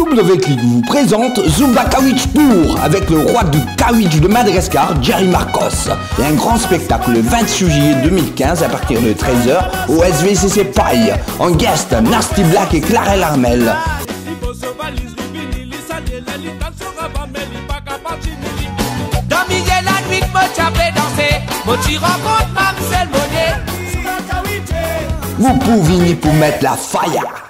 W-Click vous présente Zumba Kawitch Tour avec le roi du Kawitch de Madagascar, Jerry Marcos. Et un grand spectacle le 28 juillet 2015 à partir de 13h au SVCC Paille. En guest, Nasty Black et Clarel Armel. Vous pouvez pour mettre la fire.